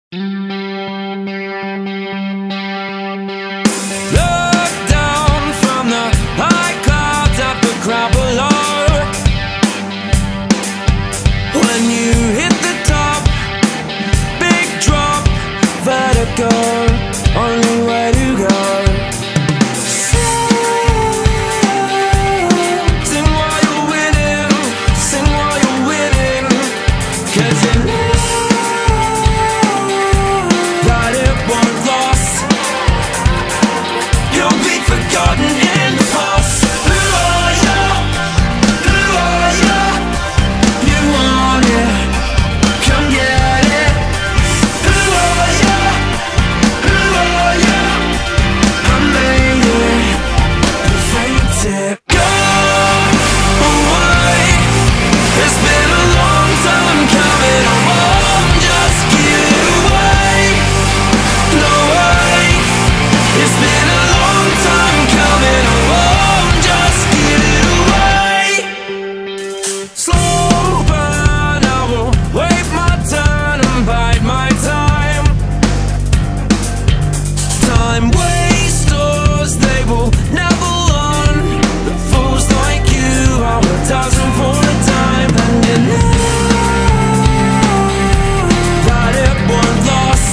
Look down from the high clouds at the crowd below. When you hit the top, big drop, vertigo, only way to go. Sing while you're winning, sing while you're winning, 'cause you know that it won't last. You'll be forgotten in the past. Who are you? Who are you? You want it, come get it. Who are you? Who are you? I made it, you faked it. Go away, it's been a long time coming. I won't just give it away. No way, it's been a long time coming. I won't just give it away. Slow burn, I will wait my turn and bide my time. Time wasters, they will never learn. Fools like you are a dozen for a time. And you know that it won't last.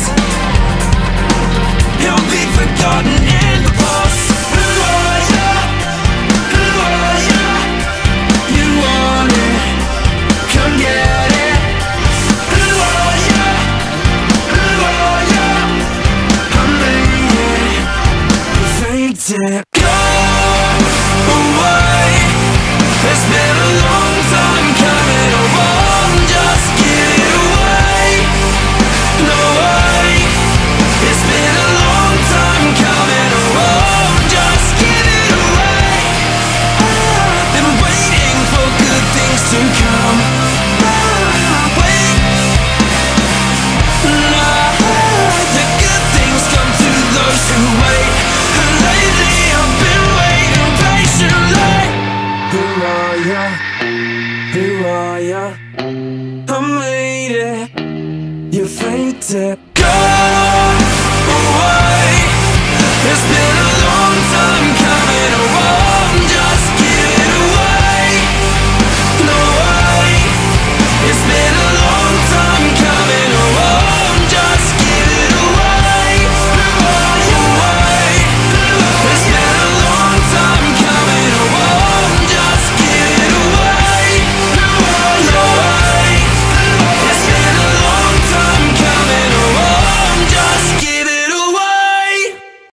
You'll be forgotten in the past. Who are you? Who are you? You want it, come get it. Who are you? Who are you? I made it, you faked it. Go away, it's been a long time coming. I won't just give it away. No way, it's been a long time coming. I won't just give it away. I've been waiting for good things to come. Wait, no, the good things come to those who wait. And lately I've been waiting patiently. Who are you? Who are you? I made it, you faked it. Go